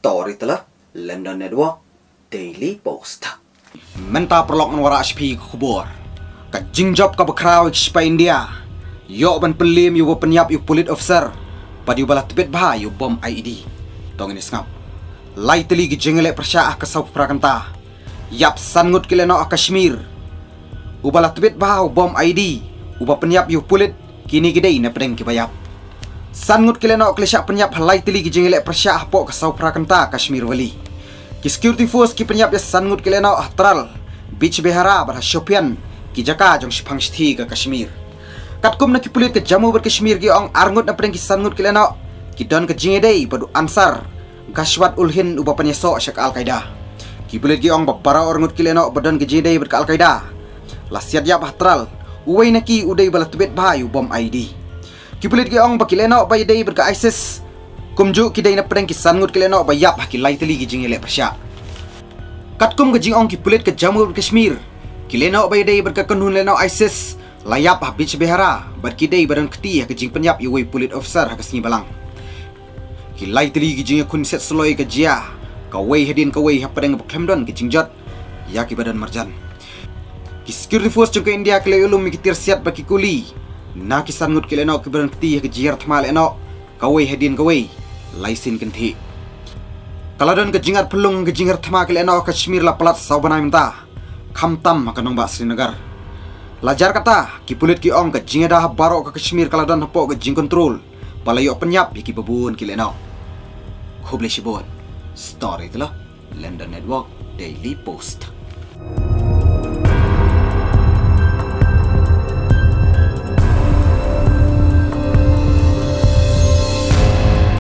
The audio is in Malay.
story telah London Network Daily Post. Menta perlok wara HP kubur. Ka jingjop ka bakraw ekspa India. Yo ban pelim yu penyap yu police officer. Padi bala tebet bah yu bom IED. Tong ini ngap. Lai teli gi jengele persyaah ka South Prakanta. Yap sangut kileno Kashmir. Ubala tebet bah bom IED. Uba penyap yu police kini gidei na pedeng kibayap. Sangut kileno klesyak penyap halai teli gi jengele persyaah po ka South Prakanta Kashmir wali. Ki security force ki penyap ya sangut kileno ahtral. Beach behara bar Shopian ki jaka jong shipang shthi ka Kashmir. Katkum na ki pulit ke Jammu ber Kashmir ki ong arngut na pedeng ki sangut kileno ki don ke jingedei padu ansar Gashwat ul Hind uba penyeso syak Al-Qaeda. Ki pulit ki ong babara orngut kileno badon ke jingedei ber Al-Qaeda. Lasiat yap ahtral uway na ki udai bala tubet bahayu bom IED. Kipulit ki ong bakileno bay day berka ISIS kumju ki day na pedeng ki sangut kileno bayap ki lai teli ki jingele persya. Katkum ke jing ong kipulit ke Jammu Kashmir kileno bay day berka kenhun leno ISIS layap beach behara berki day badan keti ke jing penyap yuway pulit officer ha kesni balang. Ki lai teli ki jing kun set seloi ke jia kawai hedin kawai ha pedeng bakemdon ki jingjot ya ki badan marjan. Ki security force jong ke India kele ulum mi kitir siat baki kuli. Na kisan ngut kileno ki berhenti ke jiar thmal eno kawai hedin kawai laisin kenti. Kaladon ke jingar pelung ke jingar thma kileno Kashmir la pelat saubanai menta khamtam makanong ba Srinagar. Lajar kata ki pulit ki ong ke jingada baro ke Kashmir kaladon hapo ke jing control palayo penyap ki babun kileno. Khoble shibon story telah London Network Daily Post.